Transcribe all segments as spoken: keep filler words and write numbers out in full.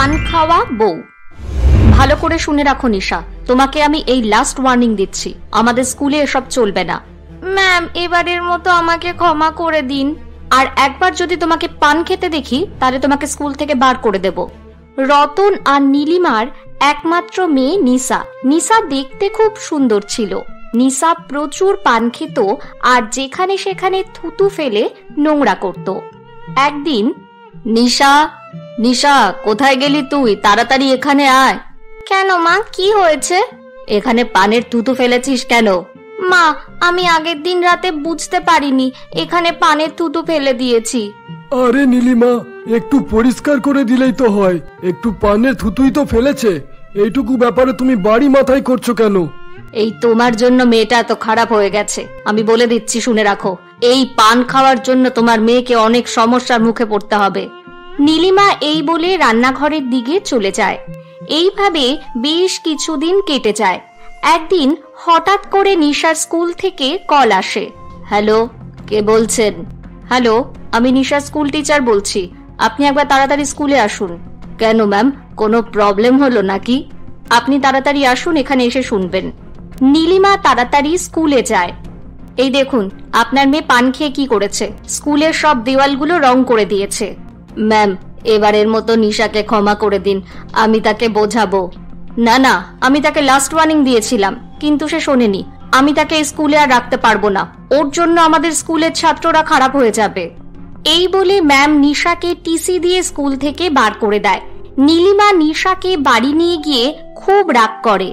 পান খাওয়া বউ। ভালো করে শুনে রাখো নিশা, তোমাকে আমি এই লাস্ট ওয়ার্নিং দিচ্ছি, আমাদের স্কুলে এসব চলবে না। ম্যাম, এবারের মতো আমাকে ক্ষমা করে দিন, আর একবার যদি তোমাকে পান খেতে দেখি তাহলে তোমাকে স্কুল থেকে বার করে দেব। রতন আর নীলিমার একমাত্র মেয়ে নিশা। নিশা দেখতে খুব সুন্দর ছিল। নিশা প্রচুর পান খেত আর যেখানে সেখানে থুতু ফেলে নোংরা করত। একদিন, নিশা নিশা কোথায় গেলি তুই? তাড়াতাড়ি এখানে আয়। কেন মা, কি হয়েছে? এখানে পানের থুতু ফেলেছিস কেন? মা, আমি আগের দিন রাতে বুঝতে পারিনি এখানে পানের থুতু ফেলে দিয়েছি। আরে নীলিমা, একটু পরিষ্কার করে দিলেই তো হয়। একটু পানের থুতুই তো ফেলেছে, এইটুকু ব্যাপারে তুমি বাড়ি মাথায় করছো কেন? এই তোমার জন্য মেয়েটা এত খারাপ হয়ে গেছে। আমি বলে দিচ্ছি, শুনে রাখো, এই পান খাওয়ার জন্য তোমার মেয়েকে অনেক সমস্যার মুখে পড়তে হবে। নীলিমা এই বলে রান্নাঘরের দিকে চলে যায়। এইভাবে বেশ কিছুদিন কেটে যায়। একদিন হঠাৎ করে নিশার স্কুল থেকে কল আসে। হ্যালো, কে বলছেন? হ্যালো, আমি নিশার স্কুল টিচার বলছি, আপনি একবার তাড়াতাড়ি স্কুলে আসুন। কেন ম্যাম, কোনো প্রবলেম হলো নাকি? আপনি তাড়াতাড়ি আসুন, এখানে এসে শুনবেন। নীলিমা তাড়াতাড়ি স্কুলে যায়। এই দেখুন, আপনার মেয়ে পান খেয়ে কি করেছে, স্কুলের সব দেওয়ালগুলো রং করে দিয়েছে। ম্যাম, এবারের মতো নিশাকে ক্ষমা করে দিন, আমি তাকে বোঝাবো। না না, আমি তাকে লাস্ট ওয়ার্নিং দিয়েছিলাম, কিন্তু সে শোনেনি। আমি তাকে স্কুলে আর রাখতে পারবো না, ওর জন্য আমাদের স্কুলের ছাত্ররা খারাপ হয়ে যাবে। এই বলে ম্যাম নিশাকে টিসি দিয়ে স্কুল থেকে বার করে দেয়। নীলিমা নিশাকে বাড়ি নিয়ে গিয়ে খুব রাগ করে।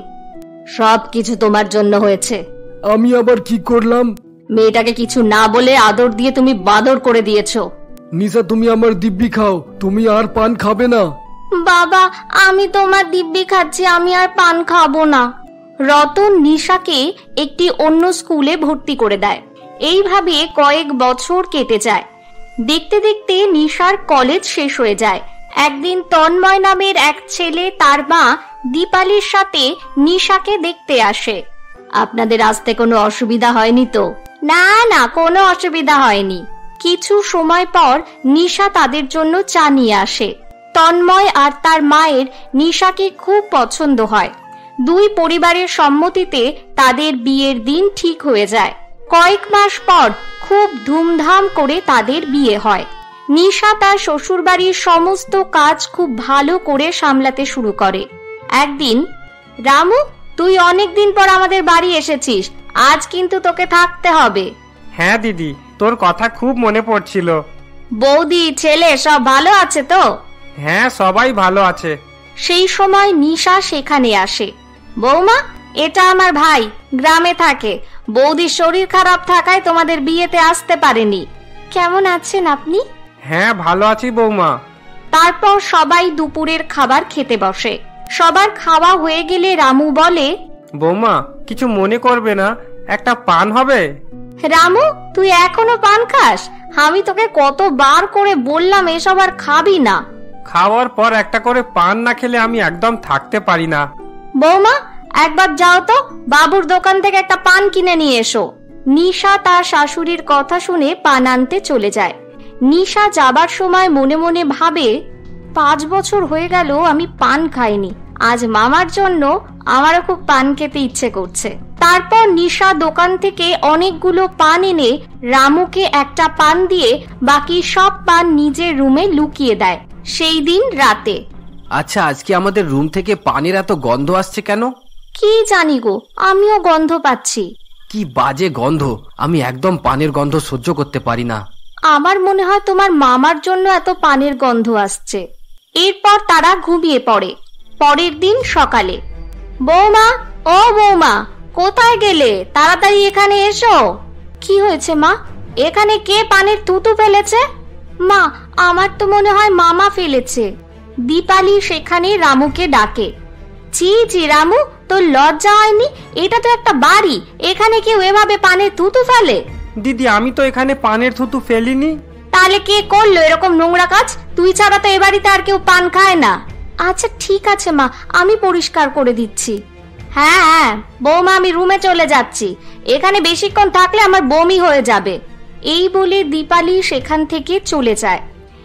সব কিছু তোমার জন্য হয়েছে। আমি আবার কি করলাম? মেয়েটাকে কিছু না বলে আদর দিয়ে তুমি বাদর করে দিয়েছো। নিশা, তুমি আমার দিব্যি খাও, তুমি আর পান খাবে না। বাবা, আমি তোমার দিব্যি খাচ্ছি, আমি আর পান খাবো না। রতন নিশাকে একটি অন্য স্কুলে ভর্তি করে দেয়। এইভাবে কয়েক বছর কেটে যায়। দেখতে দেখতে নিশার কলেজ শেষ হয়ে যায়। একদিন তন্ময় নামের এক ছেলে তার মা দীপালির সাথে নিশাকে দেখতে আসে। আপনাদের আসতে কোনো অসুবিধা হয়নি তো? না না, কোনো অসুবিধা হয়নি। কিছু সময় পর নিশা তাদের জন্য চা নিয়ে আসে। তন্ময় আর তার মায়ের নিশাকে খুব পছন্দ হয়। দুই পরিবারের সম্মতিতে তাদের বিয়ের দিন ঠিক হয়ে যায়। কয়েক মাস পর খুব ধুমধাম করে তাদের বিয়ে হয়। নিশা তার শ্বশুরবাড়ির সমস্ত কাজ খুব ভালো করে সামলাতে শুরু করে। একদিন, রামু, তুই অনেকদিন পর আমাদের বাড়ি এসেছিস, আজ কিন্তু তোকে থাকতে হবে। হ্যাঁ দিদি, তোর কথা খুব মনে পড়ছিল। বৌদি, ছেলে সব ভালো আছে তো? হ্যাঁ, সবাই ভালো আছে। সেই সময় নিশা সেখানে আসে। বৌমা, এটা আমার ভাই, গ্রামে থাকে। বৌদির শরীর খারাপ থাকায় তোমাদের বিয়েতে আসতে পারেনি। কেমন আছেন আপনি? হ্যাঁ, ভালো আছি বৌমা। তারপর সবাই দুপুরের খাবার খেতে বসে। সবার খাওয়া হয়ে গেলে রামু বলে, বৌমা, কিছু মনে করবে না, একটা পান হবে? রামু, তুই এখনো পান খাস? আমি তোকে কতবার করে বললাম এসব আর খাবি না। খাওয়ার পর একটা করে পান না খেলে আমি একদম থাকতে পারি না। বৌমা, একবার যাও তো, বাবুর দোকান থেকে একটা পান কিনে নিয়ে এসো। নিশা তার শাশুড়ির কথা শুনে পান আনতে চলে যায়। নিশা যাবার সময় মনে মনে ভাবে, পাঁচ বছর হয়ে গেল আমি পান খাইনি, আজ মামার জন্য আমারও খুব পান খেতে ইচ্ছে করছে। তারপর নিশা দোকান থেকে অনেকগুলো পান এনে রামুকে একটা পান দিয়ে বাকি সব পান নিজের রুমে লুকিয়ে দেয়। সেই দিন রাতে। আচ্ছা, আজকে আমাদের রুম থেকে পানের এত গন্ধ আসছে কেন? কি জানি গো, আমিও গন্ধ পাচ্ছি। কি বাজে গন্ধ, আমি একদম পানের গন্ধ সহ্য করতে পারি না। আমার মনে হয় তোমার মামার জন্য এত পানের গন্ধ আসছে। এরপর তারা ঘুমিয়ে পড়ে। পরের দিন সকালে, বৌমা, ও বৌমা, কোথায় গেলে? তাড়াতাড়ি এখানে এসো। কি হয়েছে মা? এখানে কে পানের থুতু ফেলেছে? মা, আমার তো মনে হয় মামা ফেলেছে। দীপালি সেখানে রামুকে ডাকে। ছি ছি রামু, তোর লজ্জা হয়নি? এটা তো একটা বাড়ি, এখানে কেউ এভাবে পানের থুতু ফেলে? দিদি, আমি তো এখানে পানের থুতু ফেলিনি। তাহলে কে করলো এরকম নোংরা কাজ? তুই ছাড়া তো এ বাড়িতে আর কেউ পান খায় না। আচ্ছা ঠিক আছে মা, আমি পরিষ্কার করে দিচ্ছি। হ্যাঁ হ্যাঁ বৌমা, আমি রুমে চলে যাচ্ছি, এখানে বেশিক্ষণ থাকলে আমার বমি হয়ে যাবে। এই বলে দীপালি সেখান থেকে চলে যায়।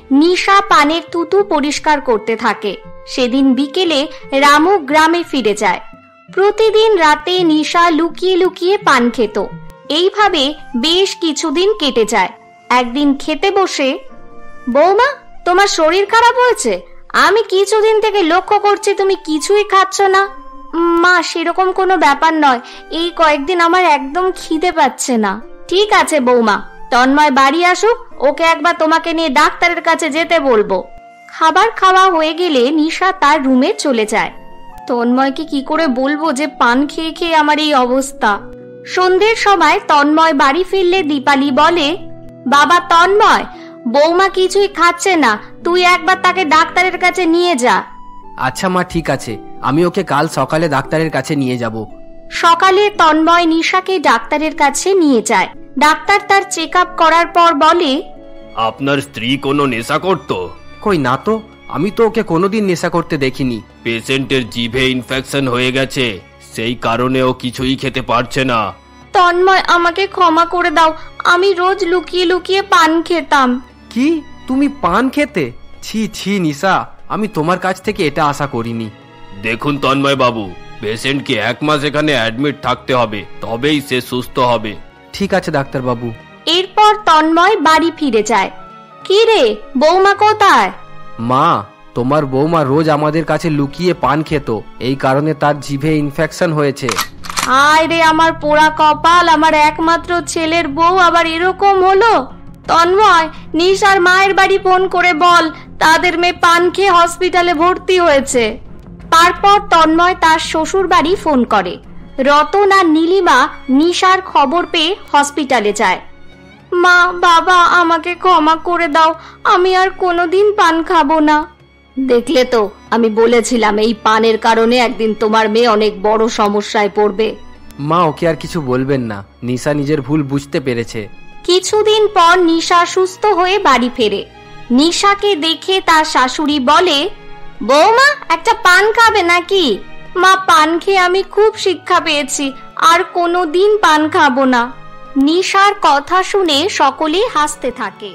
নিশা পানের থুতু পরিষ্কার করতে থাকে। সেদিন বিকেলে রামু গ্রামে ফিরে যায়। প্রতিদিন রাতে নিশা লুকিয়ে লুকিয়ে পান খেত। এইভাবে বেশ কিছুদিন কেটে যায়। একদিন খেতে বসে, বৌমা, তোমার শরীর খারাপ হয়েছে? আমি কিছুদিন থেকে লক্ষ্য করছি তুমি কিছুই খাচ্ছ না। মা, সেরকম কোনো ব্যাপার নয়, এই কয়েকদিন আমার একদম খিদে পাচ্ছে না। ঠিক আছে বৌমা, তন্ময় বাড়ি আসুক, ওকে একবার তোমাকে নিয়ে ডাক্তারের কাছে যেতে বলবো। খাবার খাওয়া হয়ে গেলে নিশা তার রুমে চলে যায়। তন্ময়কে কি করে বলবো যে পান খেয়ে খেয়ে আমার এই অবস্থা। সন্ধ্যের সময় তন্ময় বাড়ি ফিরলে দীপালি বলে, বাবা তন্ময়, বৌমা কিছুই খাচ্ছে না, তুই একবার তাকে ডাক্তারের কাছে নিয়ে যা। আচ্ছা মা, ঠিক আছে, আমি ওকে কাল সকালে ডাক্তারের কাছে নিয়ে যাব। সকালে তন্ময় নিশাকে ডাক্তারের কাছে নিয়ে যায়। ডাক্তার তার চেক আপ করার পর বলে, আপনার স্ত্রী কোনো নেশা করত? কই না তো, আমি তো ওকে কোনোদিন নেশা করতে দেখিনি। পেশেন্টের জিভে ইনফেকশন হয়ে গেছে, সেই কারণে ও কিছুই খেতে পারছে না। তন্ময়, আমাকে ক্ষমা করে দাও, আমি রোজ লুকিয়ে লুকিয়ে পান খেতাম। কি, তুমি পান খেতে? ছি ছি নিশা, আমি তোমার কাছ থেকে এটা আশা করিনি। দেখুন তন্ময় বাবু, পেশেন্টকে এক মাস এখানে অ্যাডমিট থাকতে হবে, তবেই সে সুস্থ হবে। ঠিক আছে ডাক্তার বাবু। এরপর তন্ময় বাড়ি ফিরে যায়। কি রে, বৌমা কোথায়? মা, তোমার বৌমা রোজ আমাদের কাছে লুকিয়ে পান খেত, এই কারণে তার জিভে ইনফেকশন হয়েছে। আয় রে আমার পোড়া কপাল, আমার একমাত্র ছেলের বউ আবার এরকম হলো। তন্ময়, নিশার মায়ের বাড়ি ফোন করে বল তাদের মেয়ে পান খেয়ে হসপিটালে ভর্তি হয়েছে। তারপর তন্ময় তার শ্বশুর বাড়ি ফোন করে। রতন আর নীলিমা নিশার খবর পেয়ে হসপিটালে যায়। মা, বাবা, আমাকে ক্ষমা করে দাও, আমি আর কোনোদিন পান খাবো না। দেখলে তো, আমি বলেছিলাম এই পানের কারণে একদিন তোমার মেয়ে অনেক বড় সমস্যায় পড়বে। মা, ওকে আর কিছু বলবেন না, নিশা নিজের ভুল বুঝতে পেরেছে। কিছুদিন পর নিশা সুস্থ হয়ে বাড়ি ফেরে। নিশাকে দেখে তার শাশুড়ি বলে, বৌমা, একটা পান খাবে নাকি? মা, পান খেয়ে আমি খুব শিক্ষা পেয়েছি, আর কোনোদিন পান খাবো না। নিশার কথা শুনে সকলে হাসতে থাকে।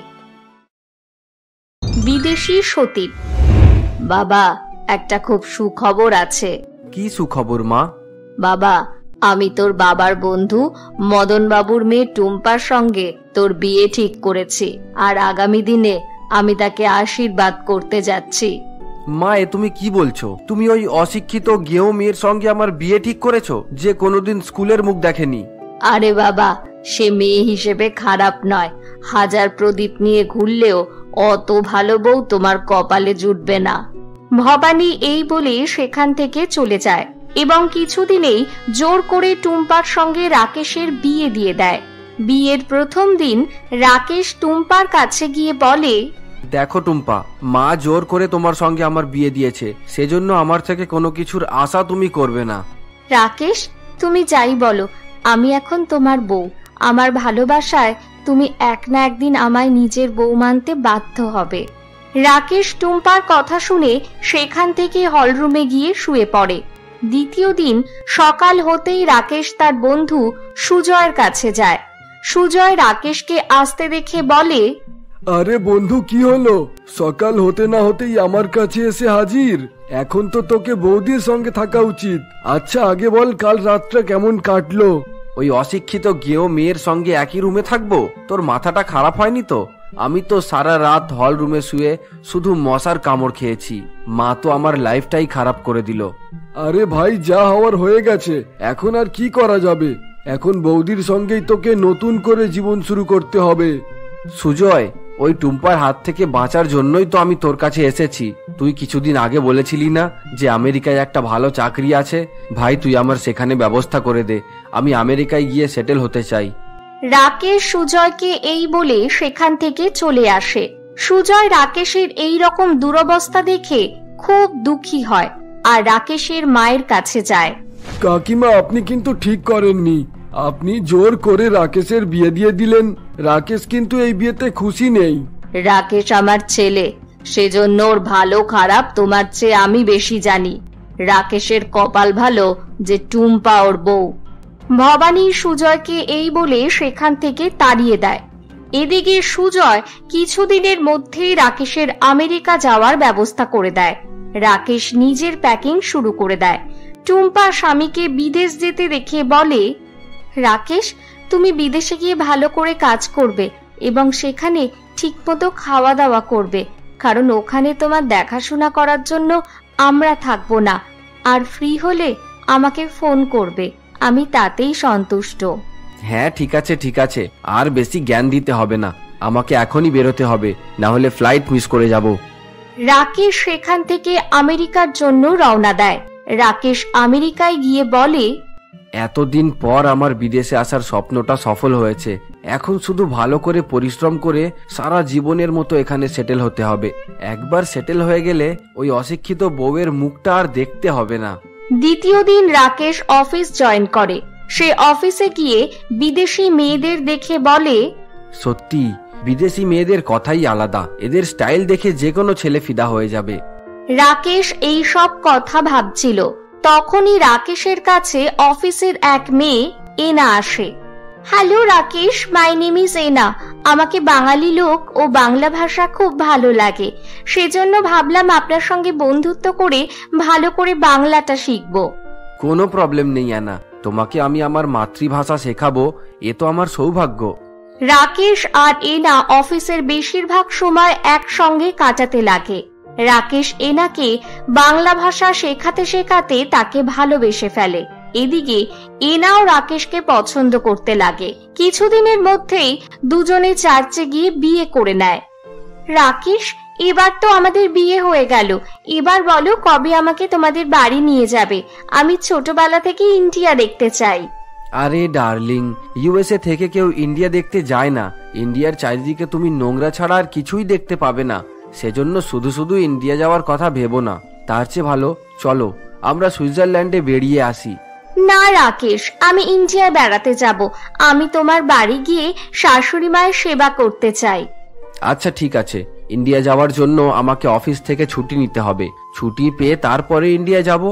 বিদেশি সতীন। বাবা, একটা খুব সুখবর আছে। কি সুখবর মা? বাবা, আমি তোর বাবার বন্ধু মদন বাবুর মেয়ে টুম্পার সঙ্গে তোর বিয়ে ঠিক করেছি, আর আগামী দিনে আমি তাকে আশীর্বাদ করতে যাচ্ছি। মা, এ তুমি কি বলছো? তুমি ওই অশিক্ষিত গেঁয়ো মেয়ের সঙ্গে আমার বিয়ে ঠিক করেছো, যে কোনোদিন স্কুলের মুখ দেখেনি? আরে বাবা, সে মেয়ে হিসেবে খারাপ নয়, হাজার প্রদীপ নিয়ে ঘুরলেও অত ভালো বউ তোমার কপালে জুটবে না। ভবানী এই বলে সেখান থেকে চলে যায় এবং কিছুদিনেই জোর করে টুম্পার সঙ্গে রাকেশের বিয়ে দিয়ে দেয়। বিয়ের প্রথম দিন রাকেশ টুম্পার কাছে গিয়ে বলে, দেখো টুম্পা, মা জোর করে তোমার সঙ্গে আমার বিয়ে দিয়েছে, সেজন্য আমার থেকে কোনো কিছুর আশা তুমি করবে না। রাকেশ, তুমি যাই বলো, আমি এখন তোমার বউ। আমার ভালোবাসায় তুমি এক না একদিন আমায় নিজের বউ মানতে বাধ্য হবে। রাকেশ টুম্পার কথা শুনে সেখান থেকে হলরুমে গিয়ে শুয়ে পড়ে। দ্বিতীয় দিন সকাল হতেই রাকেশ তার বন্ধু সুজয়ের কাছে যায়। সুজয় রাকেশকে আসতে দেখে বলে, আরে বন্ধু, কি হলো? সকাল হতে না হতেই আমার কাছে এসে হাজির। এখন তো তোকে বৌদির সঙ্গে থাকা উচিত। আচ্ছা, আগে বল কাল রাতটা কেমন কাটলো? ওই অশিক্ষিত গেঁয়ো মেয়ের সঙ্গে একই রুমে থাকবো? তোর মাথাটা খারাপ হয়নি তো? আমি তো সারা রাত হল রুমে শুয়ে শুধু মশার কামড় খেয়েছি। মা তো আমার লাইফটাই খারাপ করে দিল। আরে ভাই, যা হওয়ার হয়ে গেছে, এখন আর কি করা যাবে? এখন বৌদির সঙ্গেই তোকে নতুন করে জীবন শুরু করতে হবে। সুজয়, ওই টুম্পার হাত থেকে বাঁচার জন্যই তো আমি তোর কাছে এসেছি। তুই কিছুদিন আগে বলেছিলি না যে আমেরিকায় একটা ভালো চাকরি আছে? ভাই, তুই আমার সেখানে ব্যবস্থা করে দে, আমি আমেরিকায় গিয়ে সেটেল হতে চাই। রাকেশ সুজয়কে এই বলে সেখান থেকে চলে আসে। সুজয় রাকেশের এই রকম দুরবস্থা দেখে খুব দুঃখী হয় আর রাকেশের মায়ের কাছে যায়। কাকিমা, আপনি কিন্তু ঠিক করেননি। আপনি জোর করে রাকেশের বিয়ে দিয়ে দিলেন। রাকেশ কিন্তু এই বিয়েতে খুশি নেই। রাকেশ আমার ছেলে, সেজন্য ওর ভালো খারাপ তোমার চেয়ে আমি বেশি জানি। রাকেশের কপাল ভালো যে টুম্পা ওর বউ। ভবানী সুজয়কে এই বলে সেখান থেকে তাড়িয়ে দেয়। এদিকে সুজয় কিছুদিনের মধ্যেই রাকেশের আমেরিকা যাওয়ার ব্যবস্থা করে দেয়। রাকেশ নিজের প্যাকিং শুরু করে দেয়। টুম্পা স্বামীকে বিদেশ যেতে দেখে বলে, রাকেশ, তুমি বিদেশে গিয়ে ভালো করে কাজ করবে এবং সেখানে ঠিকমতো খাওয়া দাওয়া করবে, কারণ ওখানে তোমার দেখাশোনা করার জন্য আমরা থাকবো না। আর ফ্রি হলে আমাকে ফোন করবে, আমি তাতেই সন্তুষ্ট। হ্যাঁ ঠিক আছে ঠিক আছে, আর বেশি জ্ঞান দিতে হবে না, আমাকে এখনই বেরোতে হবে, না হলে ফ্লাইট মিস করে যাব। রাকেশ সেখান থেকে আমেরিকার জন্য রওনা দেয়। রাকেশ আমেরিকায় গিয়ে বলে, এতদিন পর আমার বিদেশে আসার স্বপ্নটা সফল হয়েছে, এখন শুধু ভালো করে পরিশ্রম করে সারা জীবনের মতো এখানে সেটেল হতে হবে। একবার সেটেল হয়ে গেলে ওই অশিক্ষিত বউয়ের মুখটা আর দেখতে হবে না। দ্বিতীয় দিন রাকেশ অফিস জয়েন করে। সে অফিসে গিয়ে বিদেশি মেয়েদের দেখে বলে, সত্যি বিদেশি মেয়েদের কথাই আলাদা, এদের স্টাইল দেখে যে কোনো ছেলে ফিদা হয়ে যাবে। রাকেশ এই সব কথা ভাবছিল, তখনই রাকেশের কাছে অফিসের এক মেয়ে এনা আসে। Hello Rakesh, my name is Ena. আমাকে বাঙালি লোক ও বাংলা ভাষা খুব ভালো লাগে, সেজন্য ভাবলাম আপনার সঙ্গে বন্ধুত্ব করে ভালো করে বাংলাটা শিখব। কোনো প্রবলেম নেই আনা, তোমাকে আমি আমার মাতৃভাষা শেখাবো, এ তো আমার সৌভাগ্য। রাকেশ আর এনা অফিসের বেশিরভাগ সময় একসঙ্গে কাটাতে লাগে। রাকেশ এনাকে বাংলা ভাষা শেখাতে শেখাতে তাকে ভালোবেসে ফেলে। এদিকে এনাও রাকেশকে পছন্দ করতে লাগে। কিছুদিনের মধ্যেই দুজনে চার্চে গিয়ে বিয়ে করে নেয়। রাকেশ, এবার তো আমাদের বিয়ে হয়ে গেল, এবার বলো কবে আমাকে তোমাদের বাড়ি নিয়ে যাবে? আমি ছোটবেলা থেকে ইন্ডিয়া দেখতে চাই। আরে ডার্লিং, ইউএসএ থেকে কেউ ইন্ডিয়া দেখতে যায় না। ইন্ডিয়ার চারিদিকে তুমি নোংরা ছাড়া আর কিছুই দেখতে পাবে না, সেজন্য শুধু শুধু ইন্ডিয়া যাওয়ার কথা ভেবো না। তার চেয়ে ভালো চলো আমরা সুইজারল্যান্ডে বেরিয়ে আসি। না রাকেশ, আমি ইন্ডিয়ায় বেড়াতে যাব। আমি তোমার বাড়ি গিয়ে শাশুড়ি মায়ের সেবা করতে চাই। আচ্ছা ঠিক আছে, ইন্ডিয়া যাওয়ার জন্য আমাকে অফিস থেকে ছুটি নিতে হবে, ছুটি পেয়ে তারপরে ইন্ডিয়া যাব।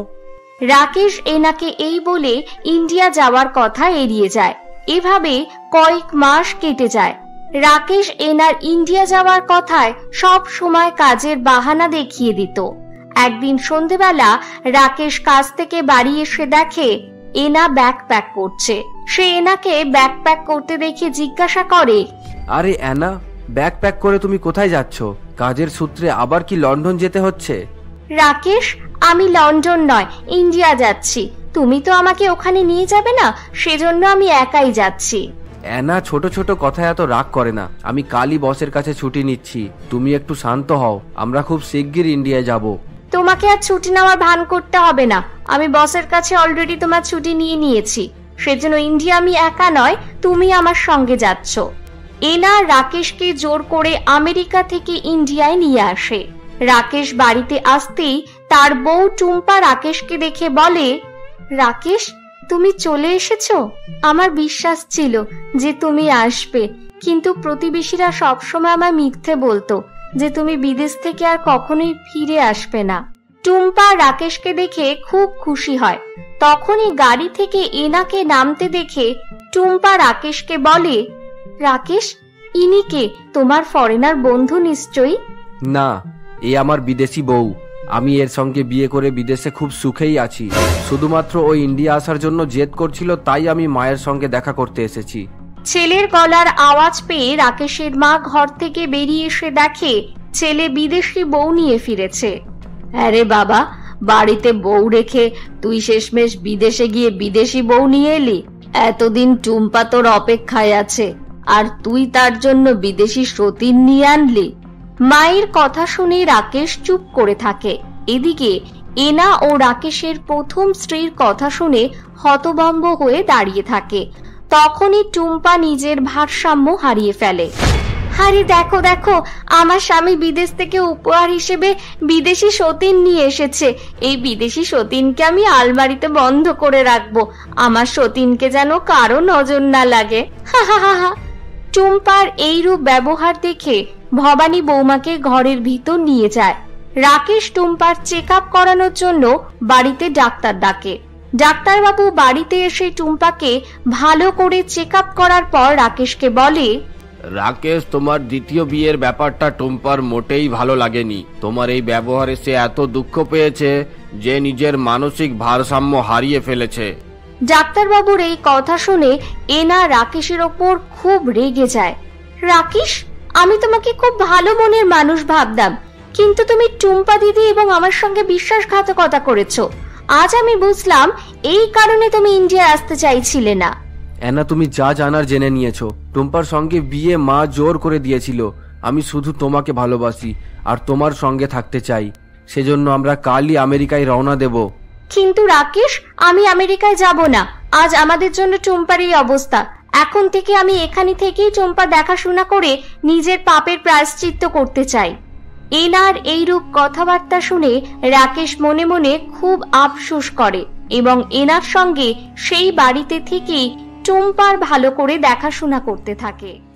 রাকেশ এনাকে এই বলে ইন্ডিয়া যাওয়ার কথা এড়িয়ে যায়। এভাবে কয়েক মাস কেটে যায়। রাকেশ এনার ইন্ডিয়া যাওয়ার কথায় সব সময় কাজের বাহানা দেখিয়ে দিত। একদিন সন্ধেবেলা রাকেশ কাজ থেকে বাড়ি এসে দেখে এনা ব্যাগ প্যাক করছে। সে এনাকে ব্যাগ প্যাক করতে দেখে জিজ্ঞাসা করে, আরে অ্যানা, ব্যাগ প্যাক করে তুমি কোথায় যাচ্ছ? কাজের সূত্রে আবার কি লন্ডন যেতে হচ্ছে? রাকেশ, আমি লন্ডন নয়, ইন্ডিয়া যাচ্ছি। তুমি তো আমাকে ওখানে নিয়ে যাবে না, সেজন্য আমি একাই যাচ্ছি। অ্যানা ছোট ছোট কথা এত রাগ করে না, আমি কালই বসের কাছে ছুটি নিচ্ছি, তুমি একটু শান্ত হও, আমরা খুব শিগগির ইন্ডিয়া যাব। তোমাকে আর ছুটি নেওয়ার ভান করতে হবে না, আমি বসের কাছে অলরেডি তোমার ছুটি নিয়ে নিয়েছি। সেজন্য ইন্ডিয়া আমি একা নয়, তুমি আমার সঙ্গে যাচ্ছ। এনা রাকেশকে জোর করে আমেরিকা থেকে ইন্ডিয়ায় নিয়ে আসে। রাকেশ বাড়িতে আসতেই তার বউ টুম্পা রাকেশকে দেখে বলে, রাকেশ, তুমি চলে এসেছো? আমার বিশ্বাস ছিল যে তুমি আসবে, কিন্তু প্রতিবেশীরা সবসময় আমার মিথ্যে বলতো যে তুমি বিদেশ থেকে আর কখনোই ফিরে আসবে না। টুম্পা রাকেশকে দেখে খুব খুশি হয়। তখনই গাড়ি থেকে এনাকে নামতে দেখে টুম্পা রাকেশকে বলে, রাকেশ, ইনি কে? তোমার ফরেনার বন্ধু নিশ্চয়ই? না, এ আমার বিদেশি বউ। আমি এর সঙ্গে বিয়ে করে বিদেশে খুব সুখেই আছি। শুধুমাত্র ওই ইন্ডিয়া আসার জন্য জেদ করছিল, তাই আমি মায়ের সঙ্গে দেখা করতে এসেছি। ছেলের গলার আওয়াজ পেয়ে রাকেশের মা ঘর থেকে বেরিয়ে এসে দেখে ছেলে বিদেশি বউ নিয়ে ফিরেছে। আরে বাবা, বাড়িতে বউ রেখে তুই শেষমেশ বিদেশে গিয়ে বিদেশি বউ নিয়ে এলি? এতদিন টুম্পা তোর অপেক্ষায় আছে, আর তুই তার জন্য বিদেশি সতীন নিয়ে আনলি? মায়ের কথা শুনে রাকেশ চুপ করে থাকে। এদিকে এনা ও রাকেশের প্রথম স্ত্রীর কথা শুনে হতভম্ব হয়ে দাঁড়িয়ে থাকে। তখনই টুম্পা নিজের ভারসাম্য হারিয়ে ফেলে। আরে দেখো দেখো, আমার স্বামী বিদেশ থেকে উপহার হিসেবে বিদেশি সতীন নিয়ে এসেছে। এই বিদেশি সতীনকে আমি আলমারিতে বন্ধ করে রাখবো, আমার সতীনকে যেন কারো নজর না লাগে। হা হা হা হা। টুম্পার এইরূপ ব্যবহার দেখে ভবানী বৌমাকে ঘরের ভিতর নিয়ে যায়। রাকেশ টুম্পার চেক আপ করানোর জন্য বাড়িতে ডাক্তার ডাকে। ডাক্তারবাবু বাড়িতে এসে টুম্পাকে ভালো করে চেক আপ করার পর রাকেশকে বলে, রাকেশ, তোমার দ্বিতীয় বিয়ের ব্যাপারটা টুম্পার মোটেই ভালো লাগেনি। তোমার এই ব্যবহারে সে এত দুঃখ পেয়েছে যে নিজের মানসিক ভারসাম্য হারিয়ে ফেলেছে। ডাক্তারবাবুর এই কথা শুনে এনা রাকেশের ওপর খুব রেগে যায়। রাকেশ, আমি তোমাকে খুব ভালো মনের মানুষ ভাবতাম, কিন্তু তুমি টুম্পা দিদি এবং আমার সঙ্গে বিশ্বাসঘাতকতা করেছো। আজ আমি বুঝলাম এই কারণে তুমি ইন্ডিয়া আসতে চাইছিলে না। এনা, তুমি যা জানার জেনে নিয়েছো। টুম্পার সঙ্গে বিয়ে মা জোর করে দিয়েছিল। আমি শুধু তোমাকে ভালোবাসি আর তোমার সঙ্গে থাকতে চাই। সেজন্য আমরা কালই আমেরিকায় রওনা দেব। কিন্তু রাকেশ, আমি আমেরিকায় যাব না। আজ আমাদের জন্য টুম্পার এই অবস্থা। এখন থেকে আমি এখানে থেকেই টুম্পা দেখাশোনা করে নিজের পাপের প্রায়শ্চিত্ত করতে চাই। এনার এইরূপ কথাবার্তা শুনে রাকেশ মনে মনে খুব আফসোস করে এবং এনার সঙ্গে সেই বাড়িতে থেকেই টুম্পার ভালো করে দেখাশোনা করতে থাকে।